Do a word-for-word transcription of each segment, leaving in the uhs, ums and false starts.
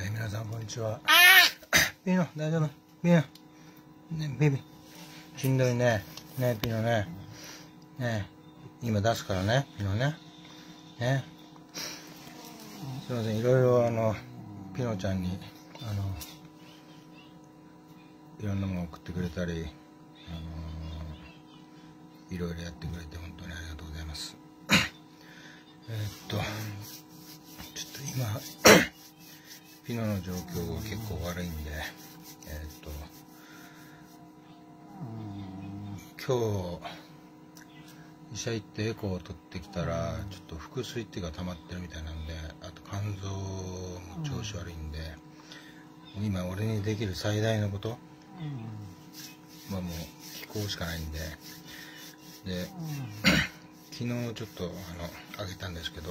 えー、皆さんこんにちは。ピノ大丈夫？ピノね、ベビーしんどいね。ねピノね。ね今出すからねピノね。ねすいません、いろいろあのピノちゃんにあのいろんなものを送ってくれたり、あのいろいろやってくれて本当にありがとうございます。えーっとちょっと今ピノの状況が結構悪いんで、えーっと今日医者行ってエコーを取ってきたらちょっと腹水っていうか溜まってるみたいなんで、あと肝臓も調子悪いんで、今俺にできる最大のことはもう気候しかないんで、で昨日ちょっとあのあげたんですけど、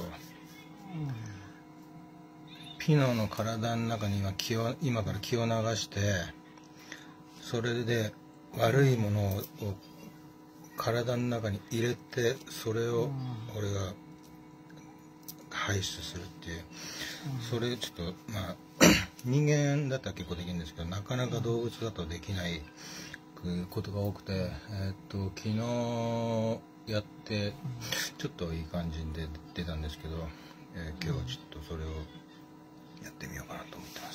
ピノの体の中に今気を今から気を流して、それで悪いものを体の中に入れて、それを俺が排出するっていう、それちょっとまあ人間だったら結構できるんですけど、なかなか動物だとできないことが多くて、えー、っと昨日やってちょっといい感じで出たんですけど、えー、今日はちょっとそれをやってみようかなと思ってます。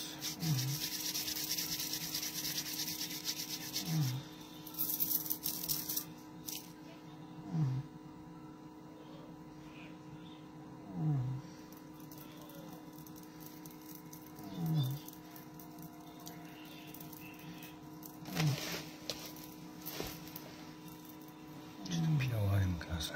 ちょっとピノ側に向けますね。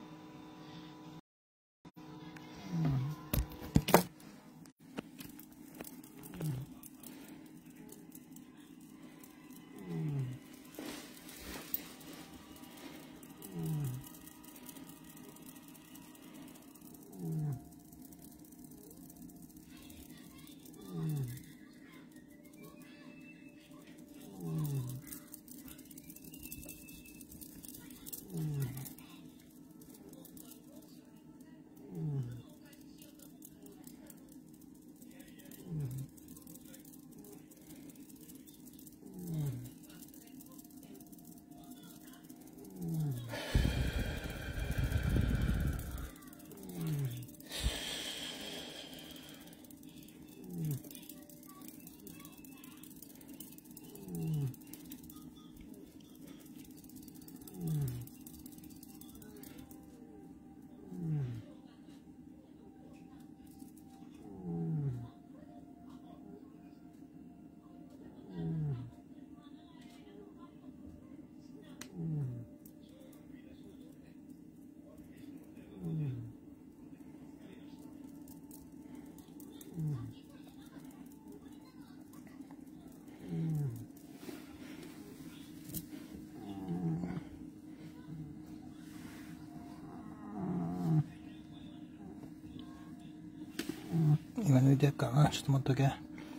今抜いてるからな、ちょっと待っとけ。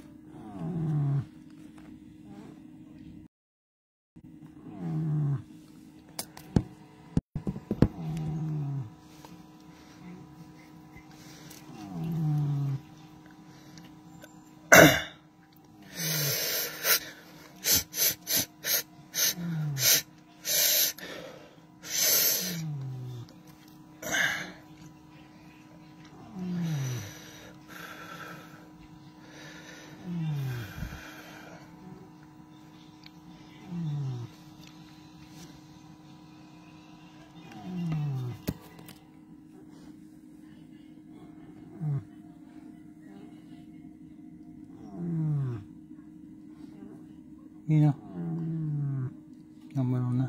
いいな。頑張ろうな。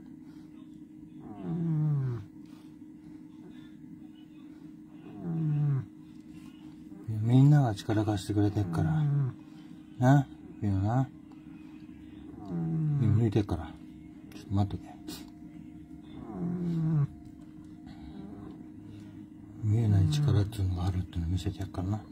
みんなが力貸してくれてるから。な、いいよな。今抜いてるから。ちょっと待っとけ。見えない力っていうのがあるっていうのを見せてやるからな。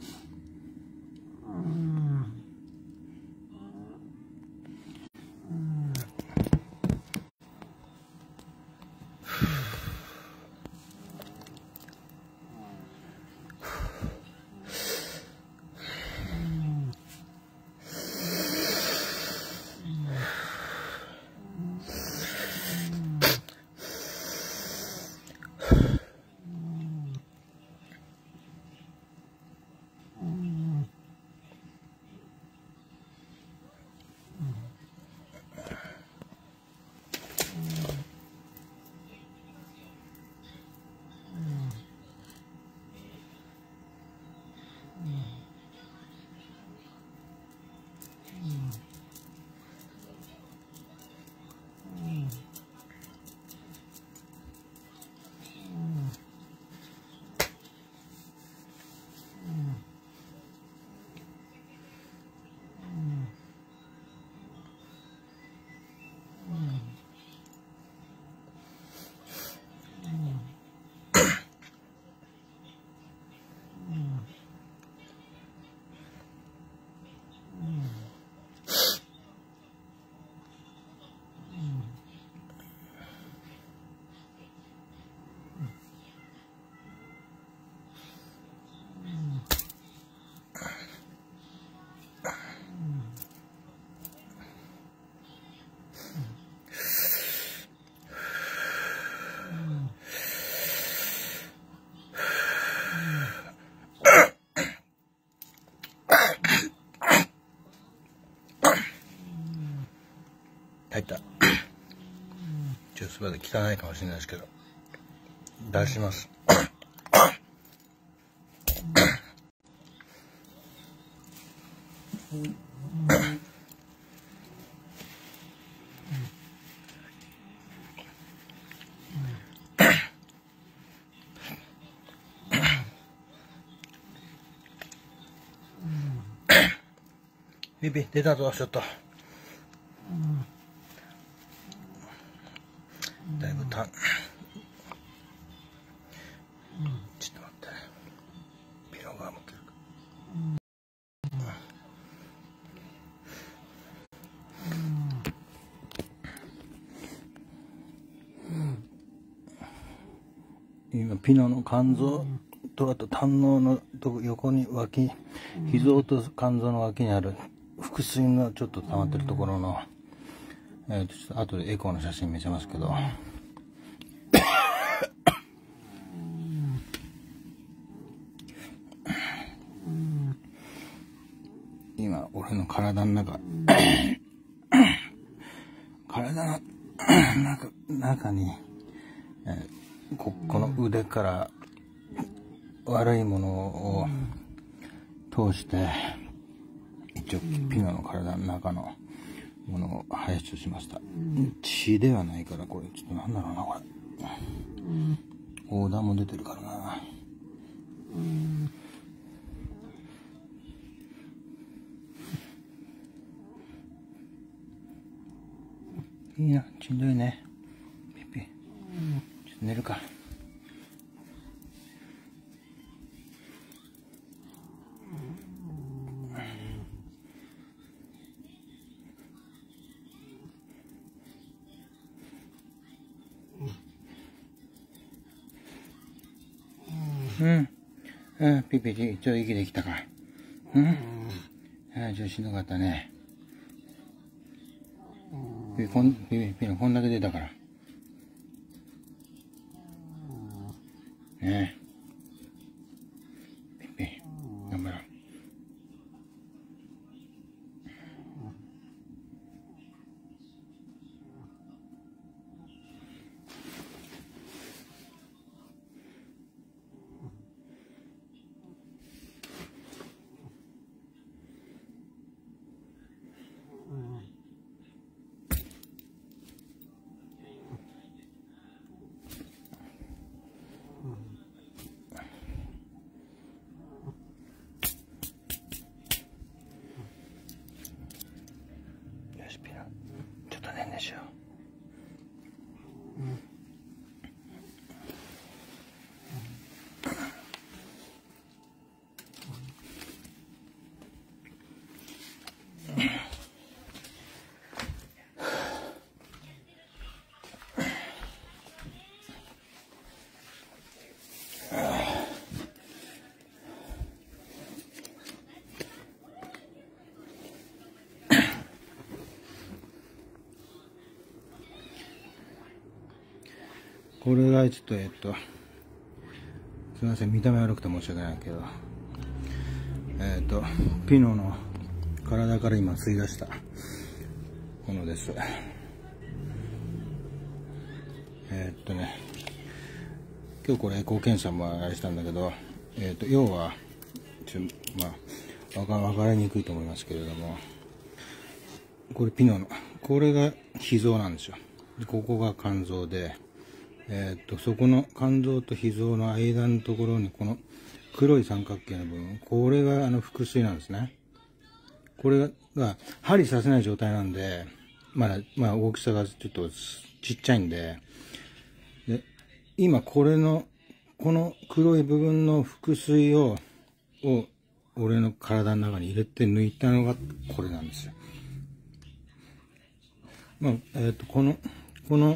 ちょっとすみません、汚いかもしれないですけど、出します。ピピ出たぞ、ちょっと。だいぶた、ちょっと待ってね。ピロが向けるか。今ピノの肝臓とあと胆のうのと横に脇、脾臓と肝臓の脇にある腹水がちょっと溜まってるところの、えー、とちょっと後でエコーの写真見せますけど、今俺の体の中体の中中に、えー、こ, この腕から悪いものを通して一応ピノの体の中のものを排出しました。血ではないから、これちょっとなんだろうな、これオーダーも出てるからな。いいな、しんどいね。ピッピちょっと寝るか。うん。うん、ピッピ、ちょっと息できたか。うん。ああ、ちょっとしんどかったね。ピピ、こん、ピピ、ピピ、こんだけ出たから。ねえ。ピッピ、頑張ろう。よし、ピノ、ちょっとねんねしよう。これがちょっとえっとすみません、見た目悪くて申し訳ないけど、えっとピノの体から今吸い出したものです。えっとね今日これエコー検査もあれしたんだけど、えっと要はちょまあ分か分かりにくいと思いますけれども、これピノのこれが脾臓なんですよ。でここが肝臓で、えー、っとそこの肝臓と脾臓の間のところにこの黒い三角形の部分、これがあの腹水なんですね。これが針させない状態なんで、まだ、まあ、大きさがちょっとちっちゃいんで、で今これのこの黒い部分の腹水をを俺の体の中に入れて抜いたのがこれなんですよ。まあえー、っとこのこの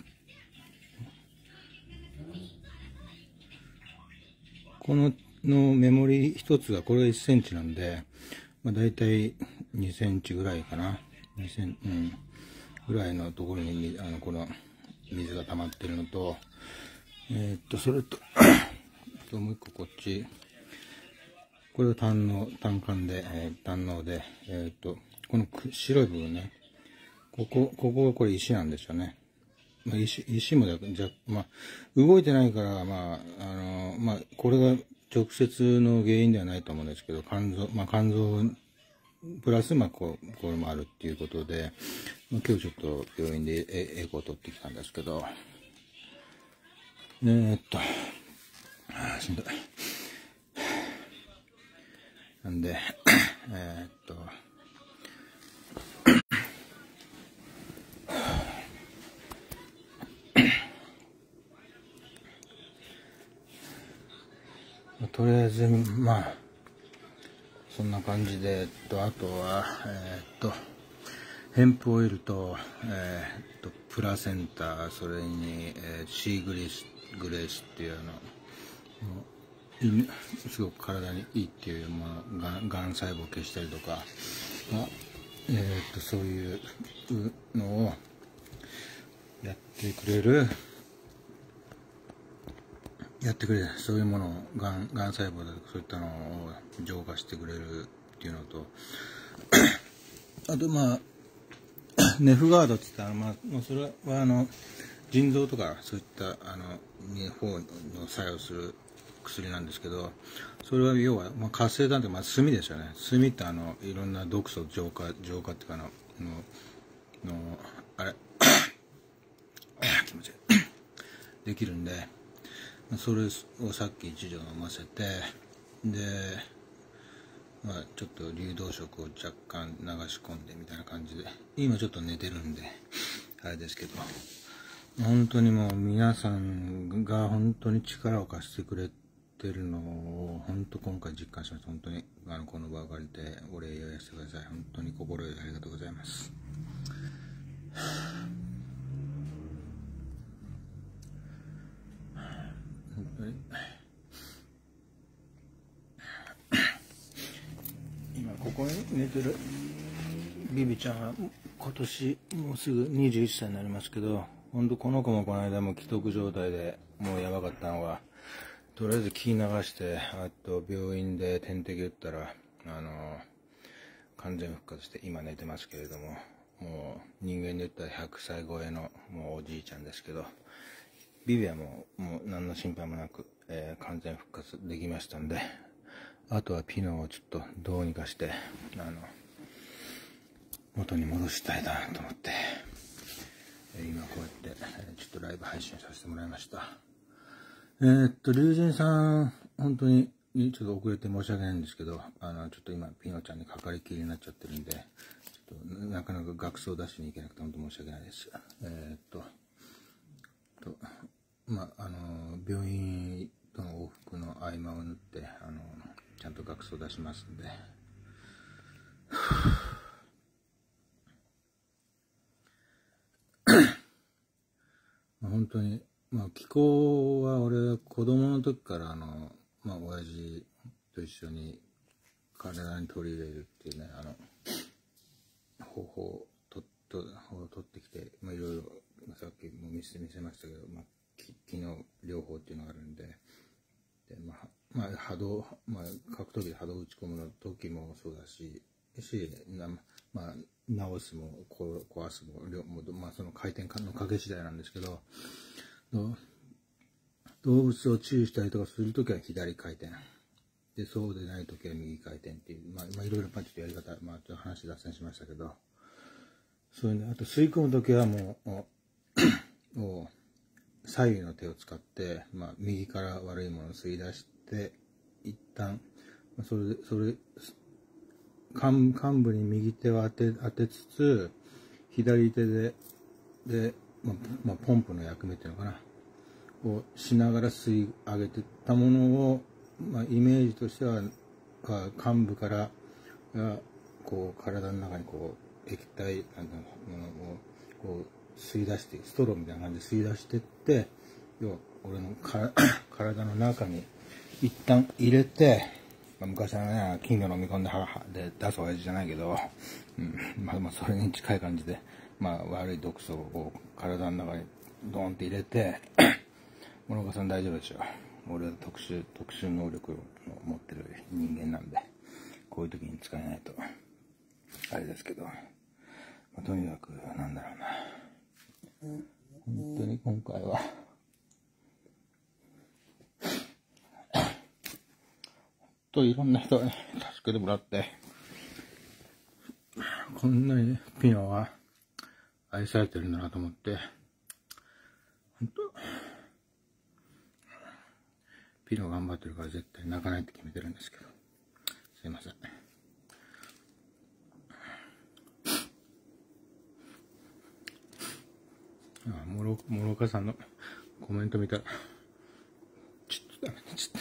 こののメモリ一つがこれがいっセンチなんで、まあ、大体にセンチぐらいかな、にセンチ、うん、ぐらいのところにあのこの水が溜まってるのと、えー、っとそれともう一個こっち、これは胆の胆管で、えー、胆のうで、えー、っとこの白い部分ね、ここここがこれ石なんですよね。 まあ、石、石もだじゃ、まあ、動いてないから、まあ、あの、まあ、これが直接の原因ではないと思うんですけど、肝臓、まあ、肝臓、プラス、まあ、こう、これもあるっていうことで、まあ、今日ちょっと病院でエエコーを取ってきたんですけど、えー、っと、あーしんどい。なんで、えー、っと、とりあえず、まあ、そんな感じで、えっと、あとは、えー、っと、ヘンプオイルと、えー、っと、プラセンタ、それに、えー、シーグリス、グレースっていうあの、すごく体にいいっていうもの、がん、がん細胞を消したりとか、まあ、えー、っと、そういうのをやってくれる、やってくれる、そういうものを、がん、がん細胞だとかそういったのを浄化してくれるっていうのと、あと、まあ、ネフガードって言ったら、まあ、それはあの腎臓とかそういったあの方の作用する薬なんですけど、それは要は、まあ、活性炭って、まあ、炭ですよね。炭ってあのいろんな毒素浄化浄化っていうかのののあれ気持ちいいできるんで、それをさっき一錠飲ませて、で、まあ、ちょっと流動食を若干流し込んでみたいな感じで、今ちょっと寝てるんであれですけど、本当にもう皆さんが本当に力を貸してくれてるのを本当今回実感しました。本当にあのこの場を借りてお礼を言わせてください。本当に心よりありがとうございます。本当に今ここに寝てるビビちゃんは今年もうすぐにじゅういっさいになりますけど、本当この子もこの間も既得状態でもうやばかったのが、とりあえず気流して、あと病院で点滴打ったら、あの、完全復活して今寝てますけれども、もう人間で言ったらひゃくさい超えのもうおじいちゃんですけど、ビビはもう、もう何の心配もなく、えー、完全復活できましたんで、あとはピノをちょっとどうにかして、あの、元に戻したいなと思って、えー、今こうやって、えー、ちょっとライブ配信させてもらいました。えー、っと、龍神さん、本当にちょっと遅れて申し訳ないんですけど、あの、ちょっと今、ピノちゃんにかかりきりになっちゃってるんで、ちょっとなかなか学装出しに行けなくて本当申し訳ないです。えー、っと、と、まあ、あの、病院との往復の合間を縫って、あの、ちゃんと学装出しますんで、本当に、まあ、気候は俺、子供の時から、あの、まあ、親父と一緒に体に取り入れるっていうね、あの、方法をとと取ってきて、まあ、いろいろ、さっきも見せ見せましたけど、まあ、機能療法っていうのがあるんで、で、まあ、まあ、波動、まあ、格闘技で波動を打ち込むの時もそうだし、し、まあ、直すも壊すも、まあ、その回転のかけ次第なんですけど、動物を注意したりとかするときは左回転。で、そうでないときは右回転っていう、まあ、まあ、いろいろパンチとやり方、まあ、ちょっと話脱線しましたけど、そういうね、あと吸い込むときはもう、もう、左右の手を使って、まあ、右から悪いものを吸い出して、一旦、それで、それ、幹幹部に右手を当て、当てつつ、左手で、で、まあ、まあ、ポンプの役目っていうのかな、をしながら吸い上げてたものを、まあ、イメージとしては、幹部から、こう、体の中にこう、液体、なんかものを、こう、吸い出して、ストローみたいな感じで吸い出してって、要は、俺のか体の中に一旦入れて、まあ、昔はね、金魚飲み込んで、ははで出す親父じゃないけど、うん、まあ、まあ、それに近い感じで、まあ、悪い毒素を体の中にドーンって入れて、諸岡さん大丈夫ですよ。俺は特殊、特殊能力を持ってる人間なんで、こういう時に使えないと、あれですけど、まあ、とにかく、なんだろうな。 本当に今回は本当いろんな人に助けてもらって、こんなにピノは愛されてるんだなと思って、本当ピノ頑張ってるから絶対泣かないって決めてるんですけど、すいません。ああ、もろ、もろかさんのコメント見たら、ちょっとダメだ、ちょっ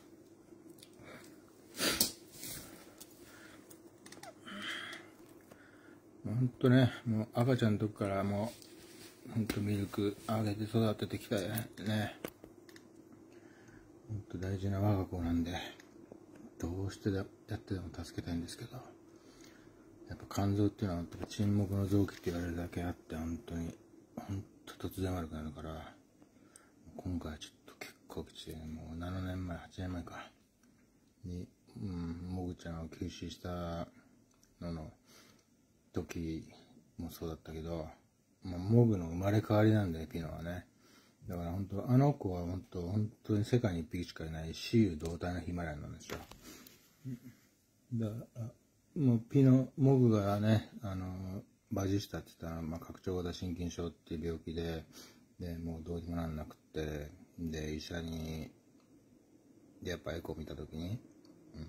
と。ほんとね、もう赤ちゃんの時からもう、ほんとミルクあげて育ててきたよね。ほんと大事な我が子なんで、どうしてやってでも助けたいんですけど、やっぱ肝臓っていうのは沈黙の臓器って言われるだけあって、本当に、本当突然悪くなるから、今回はちょっと結構きついね。もうななねんまえ、はちねんまえか、に、うん、もぐちゃんを急死したのの時もそうだったけど、まあ、モグの生まれ変わりなんだよ、ピノはね。だから本当、あの子は本当、本当に世界に一匹しかいない雌雄同体のヒマラヤなんですよ。だからもうピノ、モグがね、あの、バジスタって言ったら、まあ、拡張型心筋症っていう病気で、で、もうどうにもなんなくって、で、医者に、で、やっぱエコー見たときに、うん、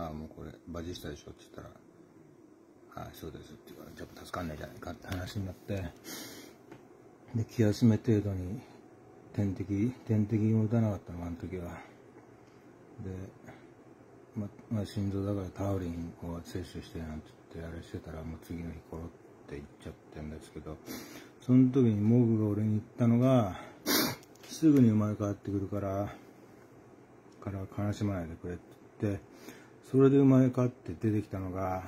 ああ、もうこれ、バジスタでしょって言ったら、はい、そうですって言うから、ちょっと助かんないじゃないかって話になって、で、気休め程度に、点滴、点滴も打たなかったの、あの時は。で、ま、まあ、心臓だからタウリンを摂取してなんて言ってあれしてたら、もう次の日コロっていっちゃってんですけど、その時にモグが俺に言ったのが、すぐに生まれ変わってくるから、から悲しまないでくれって言って、それで生まれ変わって出てきたのが、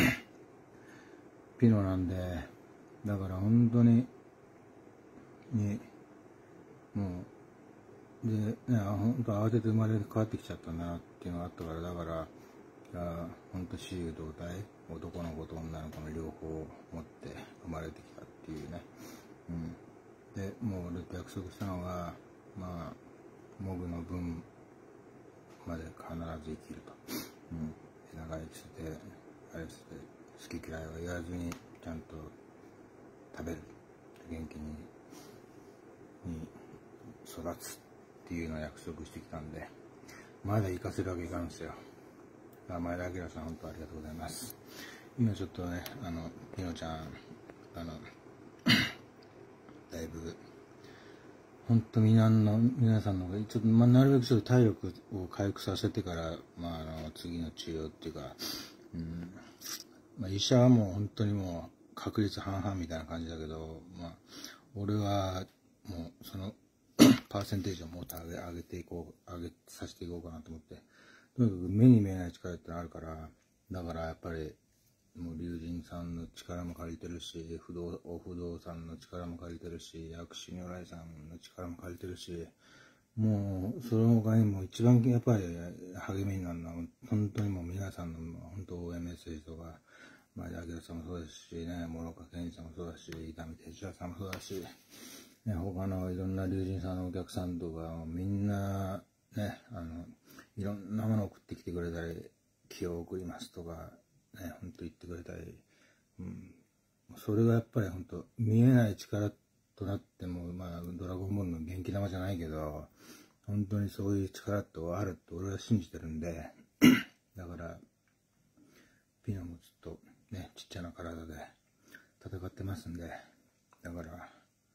ピノなんで、だから本当に、に、もう、で、ね、本当慌てて生まれ変わってきちゃったんだなっていうのがあったから、だから、本当雌雄同体、男の子と女の子の両方を持って生まれてきたっていうね。うん。で、もう俺と約束したのが、まあ、モグの分まで必ず生きると。うん。長生きして、あれして、好き嫌いは言わずに、ちゃんと食べる。元気に、に育つっていうのを約束してきたんで、まだ行かせるわけいかんですよ。前田明さん、本当ありがとうございます。今ちょっとね、あの、ピノちゃん、あの、だいぶ、本当みんなの、皆さんの、ちょっと、まあ、なるべくちょっと体力を回復させてから、まあ、あの、次の治療っていうか、うん、まあ、医者はもう本当にもう、確率半々みたいな感じだけど、まあ、俺は、もう、その、パーセンテージをもっと上げ、上げていこう、上げさせていこうかなと思って、とにかく目に見えない力ってのあるから、だからやっぱり、もう龍神さんの力も借りてるし、不動、お不動産の力も借りてるし、薬師如来さんの力も借りてるし、もう、その他にも一番やっぱり励みになるのは、本当にもう皆さんの本当応援メッセージとか、前田明さんもそうですしね、諸岡健二さんもそうだし、伊丹哲也さんもそうだし、ね、他のいろんな龍神さんのお客さんとか、みんな、ね、あの、いろんなものを送ってきてくれたり、気を送りますとか、ね、本当言ってくれたり、うん、それがやっぱり本当見えない力となっても、まあ、ドラゴンボールの元気玉じゃないけど、本当にそういう力ってあるって俺は信じてるんで、だから、ピノもちょっとね、ちっちゃな体で戦ってますんで、だから、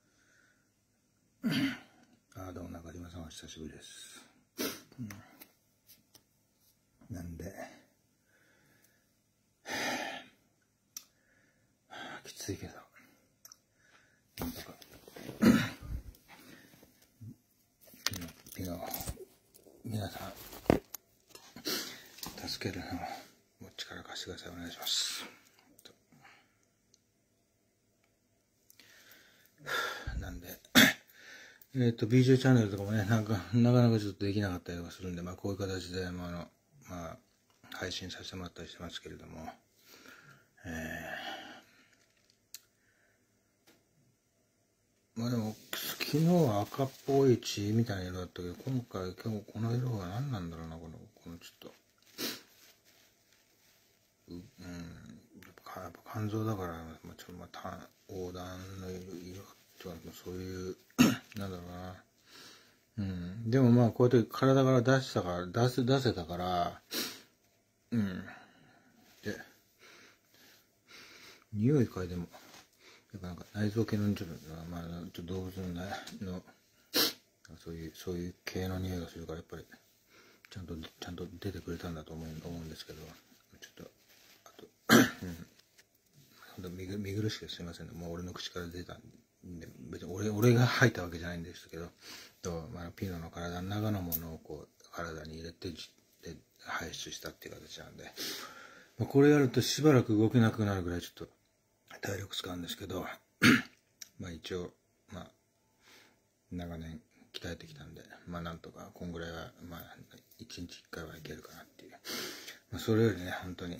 ああ、どうも中島さんお久しぶりです。うん、なんで、きついけど、なんとか、ピノ、皆さん、助けるのを、もう力貸してください。お願いします。なんで、えっと、ビージェー チャンネルとかもね、なんか、なかなかちょっとできなかったりとかするんで、まあ、こういう形で、まあ、あの、まあ、配信させてもらったりしてますけれども、えまあでも、昨日は赤っぽい血みたいな色だったけど、今回今日この色が何なんだろうな、この、このちょっと。う、うん、やっぱやっぱ肝臓だから、まあ、ちょっとまた、横断の色、色っていうか、そういう、なんだろうな。うん。でもまあ、こうやって体から出したから、出せ、出せたから、うん。で、匂い嗅いでも、やっぱなんか内臓系のちょっと、まあ、ちょっと動物の、ね、の、そういう、そういう系の匂いがするから、やっぱり、ちゃんと、ちゃんと出てくれたんだと思う、思うんですけど、ちょっと、あと、うん。本当見ぐ見苦しくてすいませんね。もう俺の口から出たんで、別に俺、俺が吐いたわけじゃないんですけど、と、まあ、ピノの体の中のものをこう、体に入れて、で排出したっていう形なんで、まあ、これやるとしばらく動けなくなるぐらいちょっと体力使うんですけど、まあ一応、まあ、長年鍛えてきたんで、まあなんとか、こんぐらいは、まあ、一日一回はいけるかなっていう。まあ、それよりね、本当に、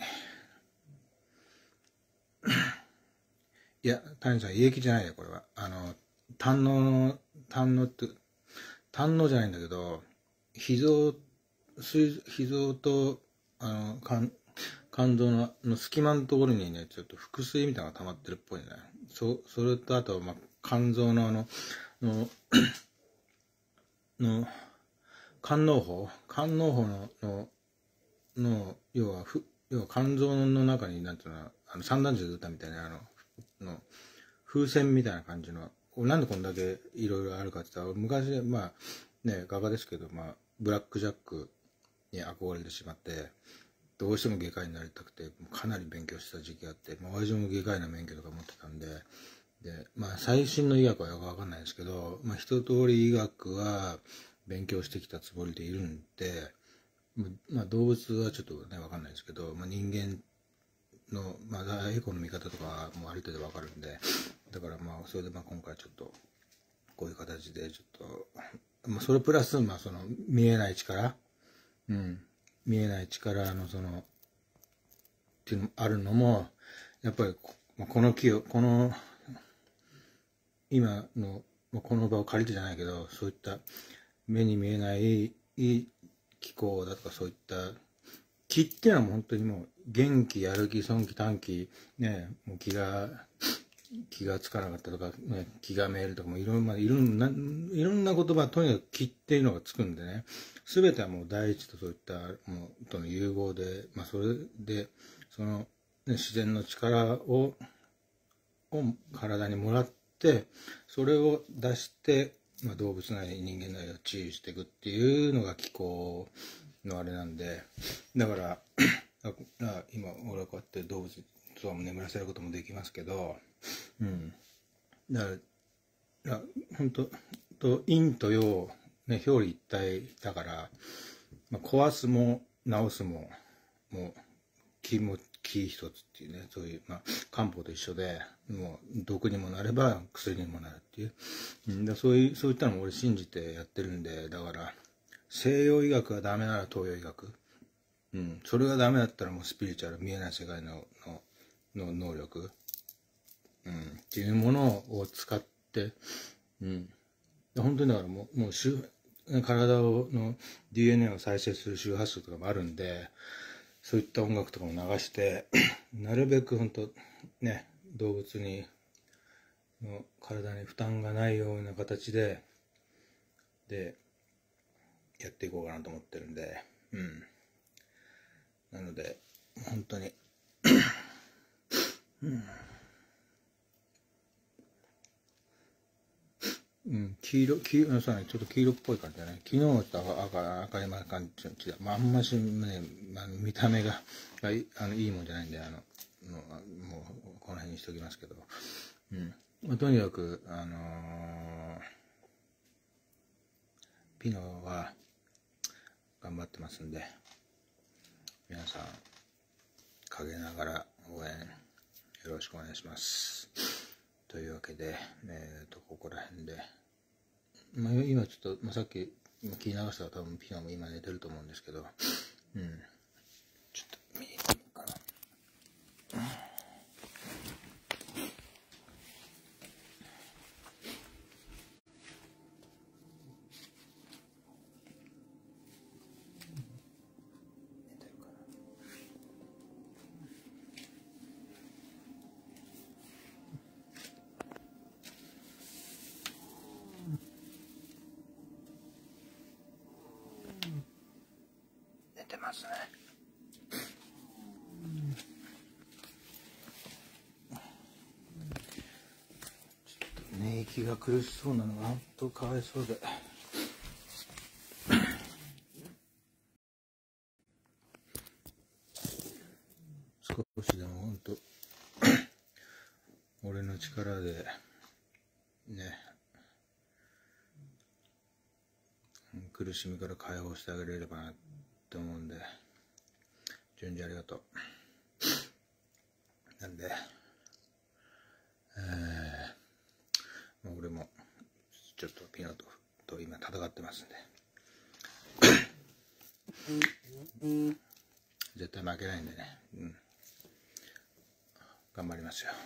いや、谷さん、胃液じゃないよ、これは。あの、胆のの、胆のって、胆のじゃないんだけど、脾臓、膵脾臓と、あの、肝、肝臓のの隙間のところにね、ちょっと腹水みたいなのが溜まってるっぽいね。そ、それとあと、まあ、肝臓のあの、の、の、肝嚢胞肝嚢胞の、の、の、要は、ふ、要は肝臓の中に、なんていうの、あの、散弾銃撃ったみたいな、あの、の、風船みたいな感じの、なんでこんだけいろいろあるかって言ったら、昔、まあ、ね、画家ですけど、まあ、ブラックジャックに憧れてしまって、どうしても外科医になりたくて、かなり勉強した時期があって、まあ、親父も外科医の免許とか持ってたんで、で、まあ、最新の医学はよくわかんないですけど、まあ、一通り医学は勉強してきたつもりでいるんで、まあ、動物はちょっとね、わかんないですけど、まあ、人間の、まあ、エコの見方とかもある程度わかるんで、だからまあ、それでまあ今回ちょっと、こういう形でちょっと、まあ、それプラス、まあ、その、見えない力、うん、見えない力のその、っていうのあるのも、やっぱりこ、この木を、この、今の、この場を借りてじゃないけど、そういった目に見えない気候だとか、そういった気っていうのはもう本当にもう元気、やる気、損気、短気、ね、もう気が、気がつかなかったとか、ね、気がめいるとかもいろんな、いろんな、いろんな言葉、とにかく気っていうのがつくんでね、すべてはもう第一とそういったもうとの融合で、まあそれで、その、ね、自然の力を、を体にもらって、それを出して、まあ、動物なり人間なりを治癒していくっていうのが気候のあれなんで、だから今俺はこうやって動物とは眠らせることもできますけど、うん、だから本当と陰と陽、ね、表裏一体だから、まあ、壊すも治すももう気も気一つっていうね、そういう、まあ、漢方と一緒で、もう毒にもなれば薬にもなるっていう、うん、だそういうそういったのも俺信じてやってるんで、だから西洋医学がダメなら東洋医学、うん、それがダメだったらもうスピリチュアル、見えない世界ののの能力、うん、っていうものを使って、うん、本当にだからもうもう体をの ディーエヌエー を再生する周波数とかもあるんで、そういった音楽とかも流してなるべく本当ね、動物にの体に負担がないような形ででやっていこうかなと思ってるんで、うん、なので本当にうん、うん、黄色黄色そうね、ちょっと黄色っぽい感じだね。昨日と赤赤い感じで、まあ、あんましね、まあ、見た目ががいあのいいもんじゃないんで、あのもうもうこの辺にしておきますけど、うん、まあ、とにかくあのー、ピノは頑張ってますんで、皆さん陰ながら応援よろしくお願いします。というわけで、えーとここら辺で、まあ、今ちょっと、まあ、さっき聞き流したら多分ピノも今寝てると思うんですけど、うん、ちょっと見に行こうかな。 てますね。寝息が苦しそうなのが本当かわいそうで。少しでも本当俺の力でね、苦しみから解放してあげれればなって思うんで、順次ありがとう。なんで、えー、まあ、俺もちょっとピノとと今戦ってますんで、絶対負けないんでね、うん、頑張りますよ。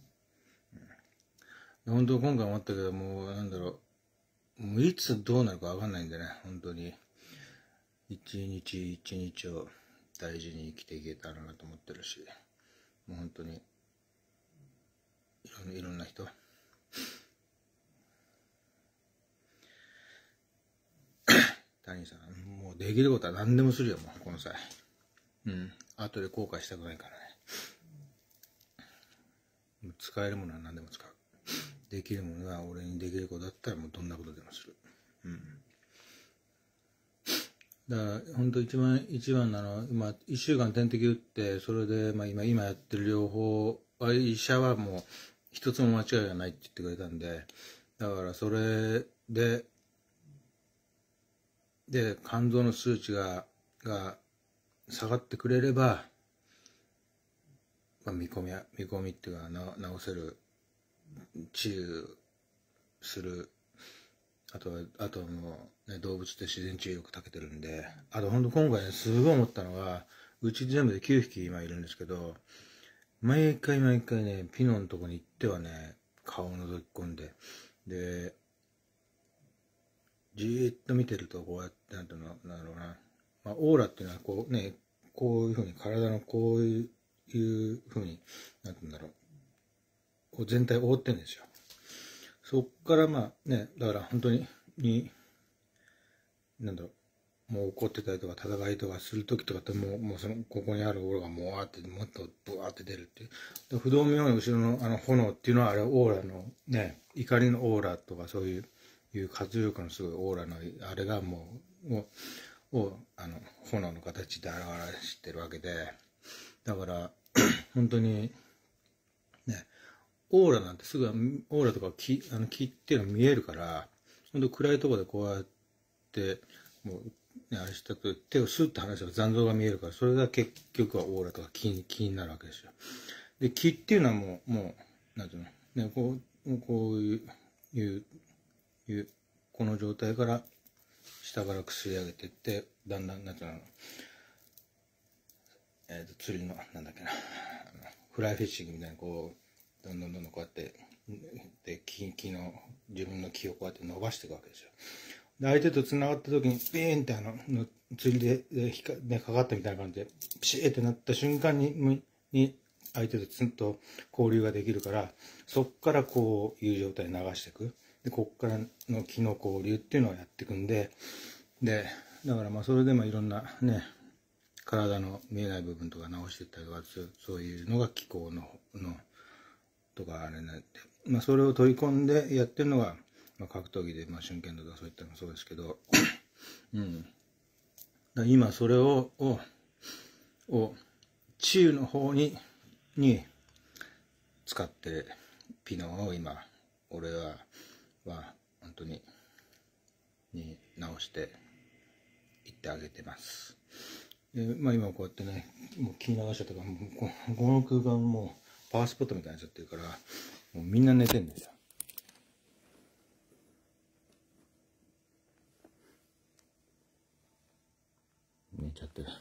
うん、本当今回思ったけど、もうなんだろう、もういつどうなるか分かんないんでね、本当に一日一日を大事に生きていけたらなと思ってるし、もう本当にいろんいろんな人谷さん、もうできることは何でもするよ、もうこの際。うん、後で後悔したくないからね。使えるものは何でも使う。できるものは俺にできることだったらもうどんなことでもする。うん。だから本当一番一番なの、今いっしゅうかん点滴打って、それで、まあ、今今やってる療法、医者はもう一つも間違いがないって言ってくれたんで、だからそれでで肝臓の数値がが下がってくれれば、まあ、見込み見込みっていうかな治せる、治癒する、あとはあとはもう、ね、動物って自然治癒力長けてるんで、あと本当今回ねすごい思ったのが、うち全部できゅうひき今いるんですけど、毎回毎回ねピノのとこに行ってはね顔を覗き込んで、でじーっと見てるとこうやってなんていうのなんだろうな、まあ、オーラっていうのはこうねこういうふうに体のこういうふうになんていうんだろう、全体を覆ってるんですよ。そっからまあね、だから本当にになんだろう、もう怒ってたりとか戦いとかする時とかってもうもうそのここにあるオーラがもうわーってもっとブワーって出るっていう。不動明の後ろのあの炎っていうのはあれオーラのね、怒りのオーラとかそういういう活力のすごいオーラのあれがもうををあの炎の形で表してるわけで、だから本当にね、オーラなんてすぐオーラとか気あの気っていうの見えるから、本当暗いところでこうやってもう、ね、あれしたと手をスッと離せば残像が見えるから、それが結局はオーラとか気に気になるわけですよ。で気っていうのはもうもうなんていうのね、こうこういういういうこの状態から下からくすり上げていって、だんだんなんていうの、えー、と釣りのなんだっけな、フライフィッシングみたいにこうどんどんどんどんこうやってで木木の自分の木をこうやって伸ばしていくわけですよ。で相手とつながった時にピーンってあの釣りでで引か、ね、かかったみたいな感じでピシーってなった瞬間にに相手とつんと交流ができるから、そこからこういう状態に流していく。でこっからの木の交流っていうのをやっていくんで、でだからまあそれでもいろんなね体の見えない部分とか直していったりとか、そういうのが気候ののとかあれなんで、まあ、それを取り込んでやってるのが、まあ、格闘技で、まあ、春剣とかそういったのもそうですけど、うん、だ今それををを治癒の方にに使ってピノを今俺はは本当にに直していってあげてます。で、まあ、今こうやってねもう気流しちゃったから、もうこの空間もうパワースポットみたいになっちゃってるから、もうみんな寝てんですよ。寝ちゃってる。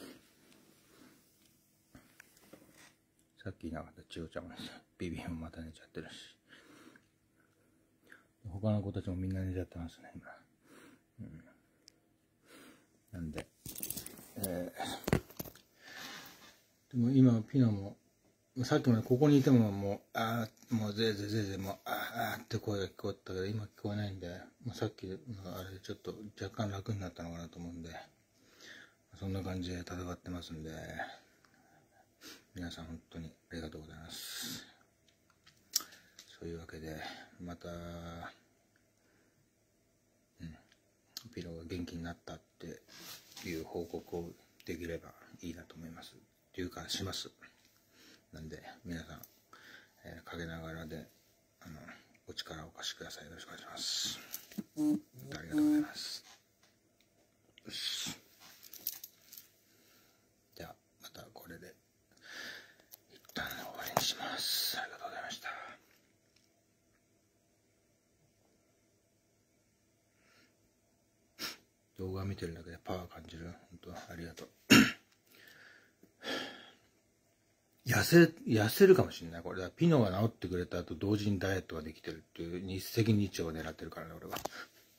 さっきいなかった千代ちゃんもビビもまた寝ちゃってるし、他の子たちもみんな寝ちゃってますね今、うん、なんで、えー、でも今ピノもさっきまでここにいてももうああもうぜいぜいぜいぜいもうああって声が聞こえたけど、今聞こえないんで、もうさっきあれちょっと若干楽になったのかなと思うんで、 そんな感じで戦ってますんで、皆さん本当にありがとうございます。そういうわけで、また、うん、ピロが元気になったっていう報告をできればいいなと思います。っていうか、します。なんで、皆さん、えー、陰ながらで、あの、お力をお貸しください。よろしくお願いします。ありがとうございます。よし。じゃあ、またこれで、一旦終わりにします。ありがとうございました。動画見てるだけでパワー感じる。本当ありがとう。痩せ、痩せるかもしれない。これだ。ピノが治ってくれた後、同時にダイエットができてるっていう一石二鳥を狙ってるからね、俺は。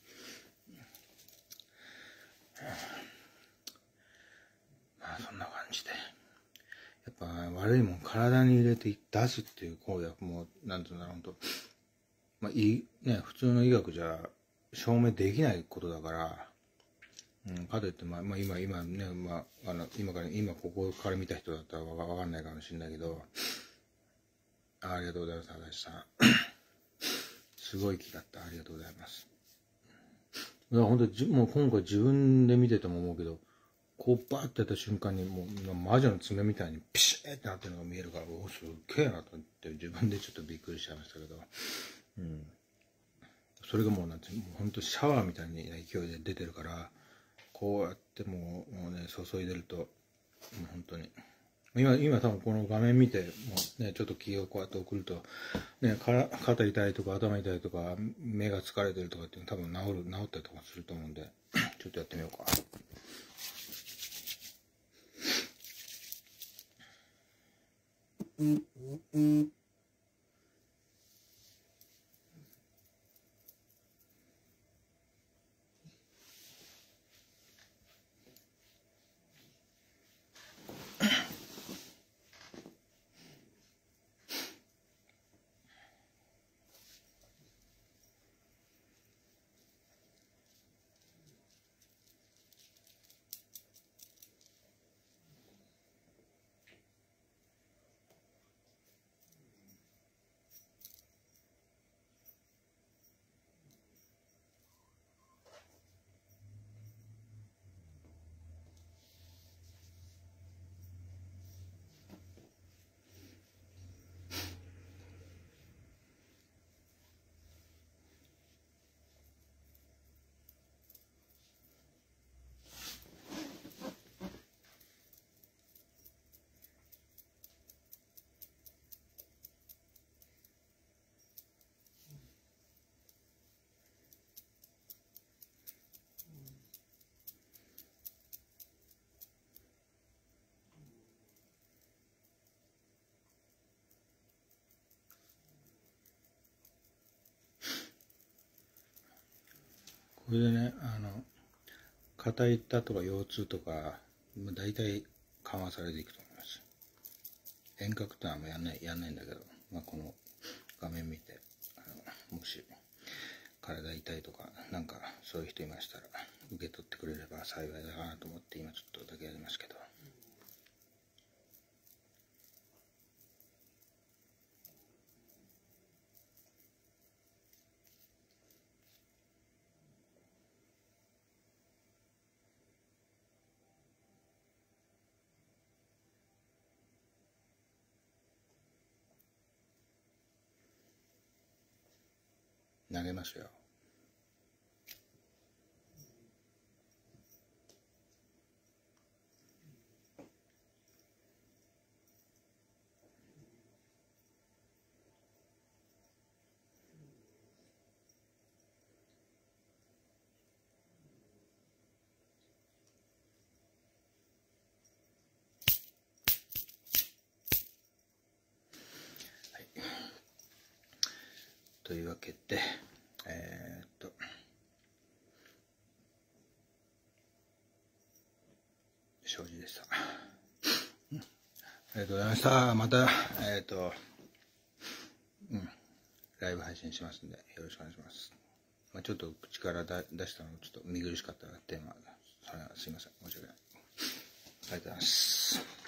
まあ、そんな感じで。やっぱ悪いもん体に入れて出すっていう行為はもう、なんていうんだろう、ほんと。まあ、いい、ね、普通の医学じゃ証明できないことだから、うん、かといって、まあ、まあ、今、今ね、まあ、あの、今から、今ここから見た人だったらわかんないかもしれないけど、あ, ありがとうございます、足立さん。すごい気だった。ありがとうございます。だから本当じ、もう今回自分で見てても思うけど、こうバーってやった瞬間に、もう魔女の爪みたいにピシッってなってるのが見えるから、おお、すっげえなと思って、自分でちょっとびっくりしちゃいましたけど、うん。それがもうなんて、もう本当シャワーみたいな勢いで出てるから、こうやってもう、もうね、注いでると、もう本当に。今、今多分この画面見て、もうね、ちょっと気をこうやって送ると、ね、から肩痛いとか頭痛いとか、目が疲れてるとかっていうの多分治る、治ったりとかすると思うんで、ちょっとやってみようか。うんうんこれでね、あの、肩痛とか腰痛とか、大体緩和されていくと思います。遠隔ってのはあんまやんない、やんないんだけど、まあ、この画面見て、あのもし体痛いとか、なんかそういう人いましたら、受け取ってくれれば幸いだなと思って今ちょっとだけやりますけど。投げますよ。はい。というわけで、えー、っと、庄司でした。うん、ありがとうございました。また、えー、っと、うん、ライブ配信しますんで、よろしくお願いします。まあ、ちょっと口から出したのちょっと見苦しかったらテーマ、それはすいません。申し訳ない。 ありがとうございます。